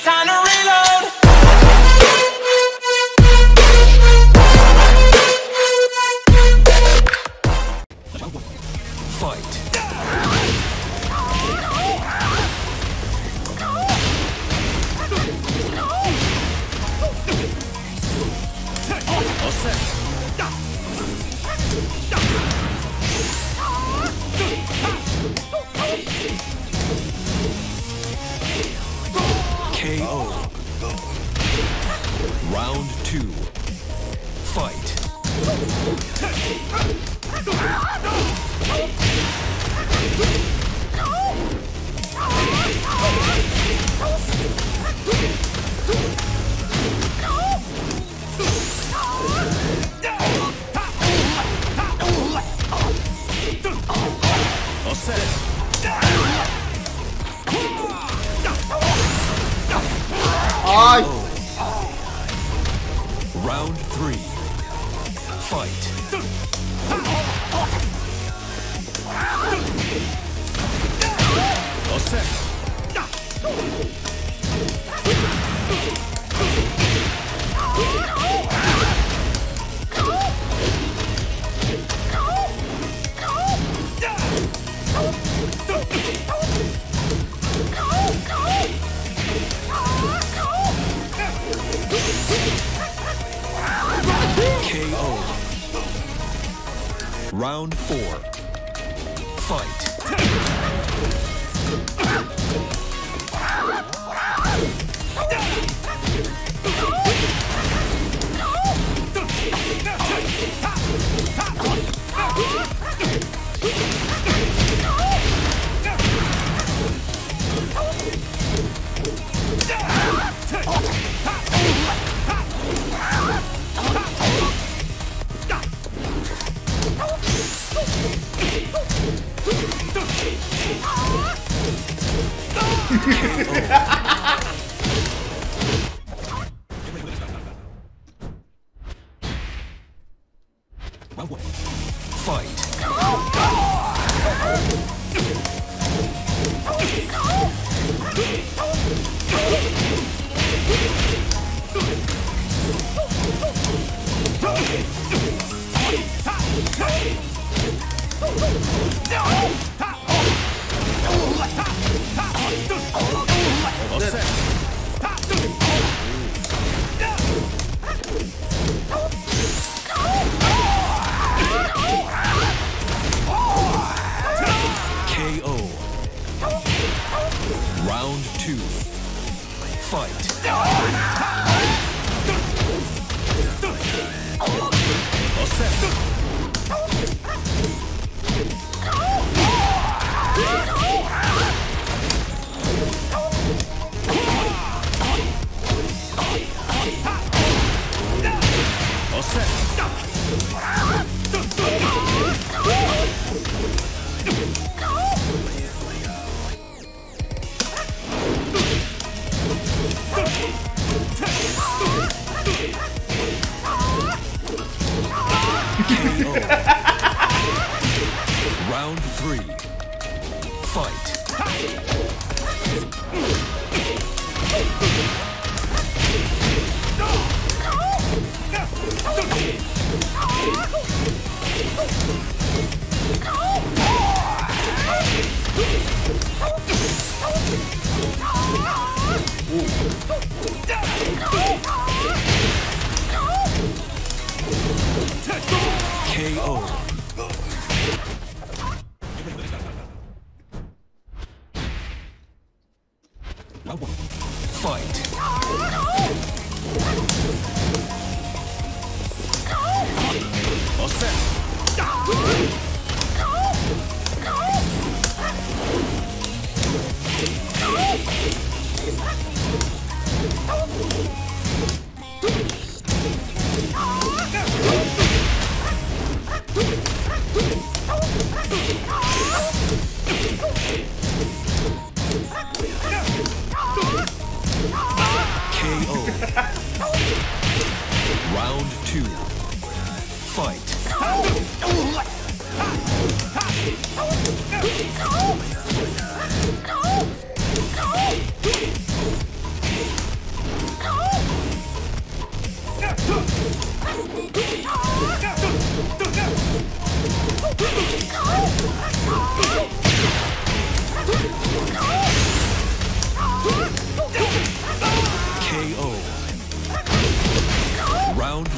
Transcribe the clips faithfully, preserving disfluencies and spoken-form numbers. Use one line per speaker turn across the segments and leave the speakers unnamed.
time to reload. Fight. All set. K O. Round two. Fight. All set.
Ai.
Round three. Fight. All set. K O. Round four. Fight. Round one. Fight. All set. K O. Round two. Fight. All set. All set. K O. Round three. Fight. K O. Round one. Fight. All set. K O. Round two. Fight.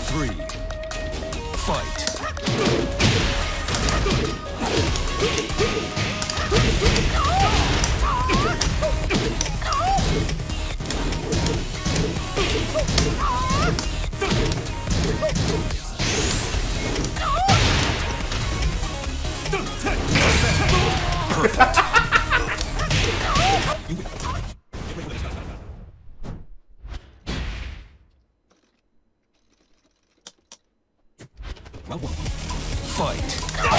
three. Fight. Perfect. Round one. Fight.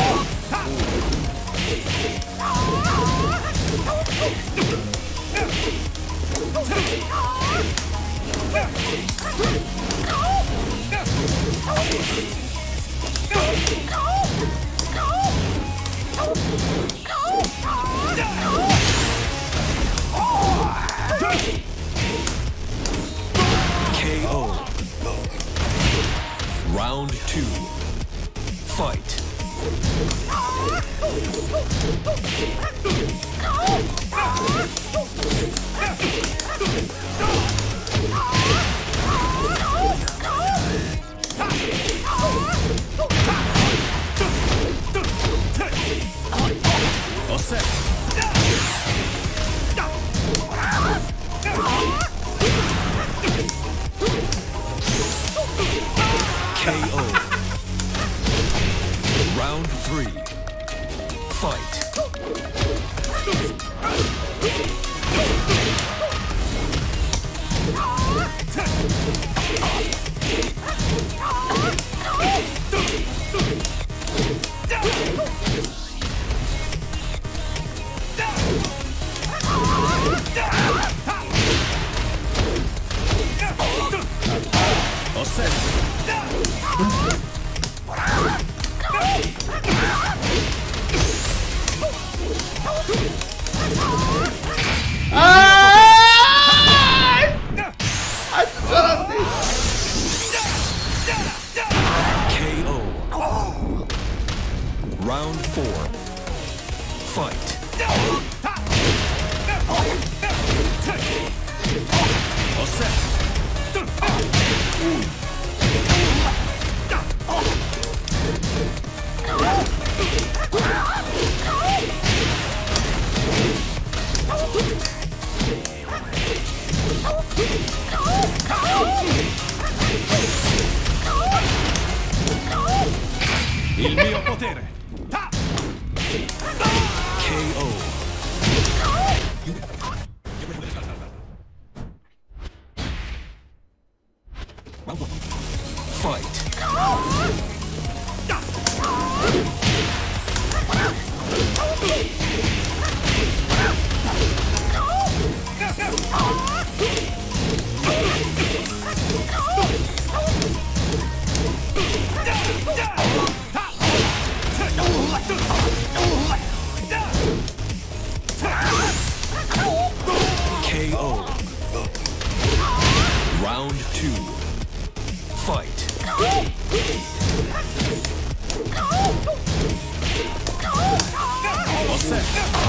K O. Round two. Fight. All set. K O. Round three. Fight. All set. K O. Round four. Fight. All set. Il mio potere. K O. Round one. Fight. K O. Round two. Fight. All set.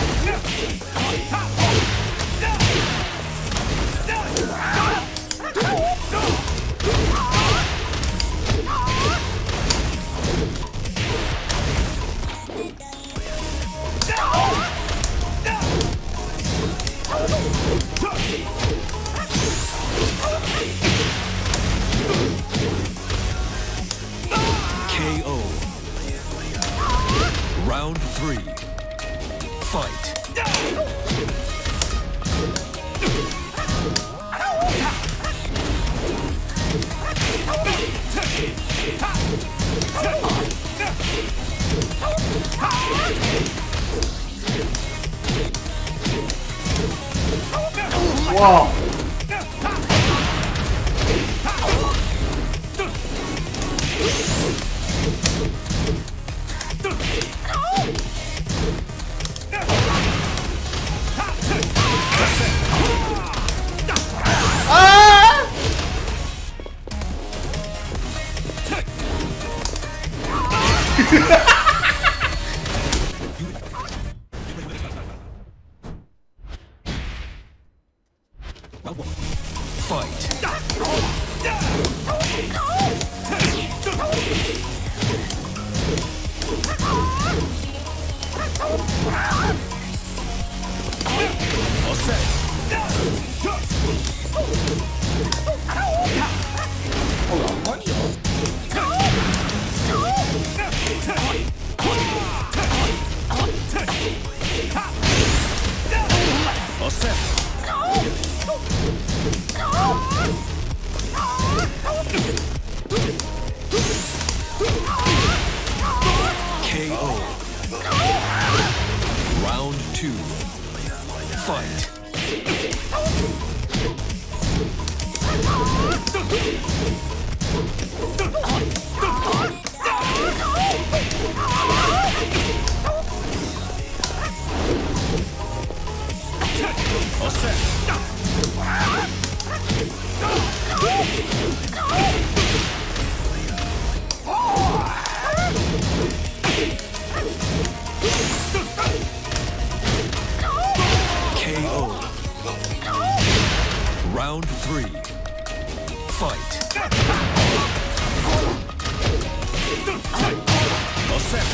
K O. Round three. Fight.
와. 아!
Fight.
어왜안 맞냐?
어셋 케이오 라운드 투 파이트 어셋 케이오 라운드 쓰리 파이트 어셋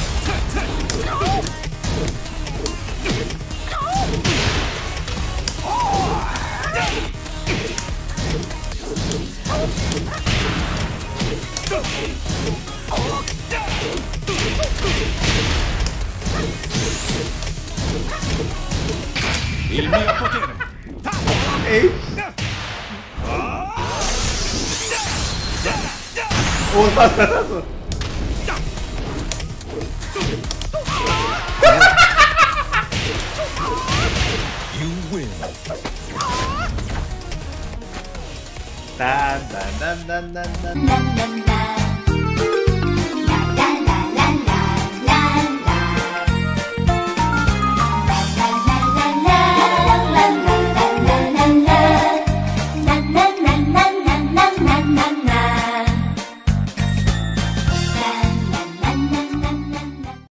Il mio potere.
에이. 오 쐈어 쐈어.
You win.
딴딴딴딴딴딴.
난, 난, 난.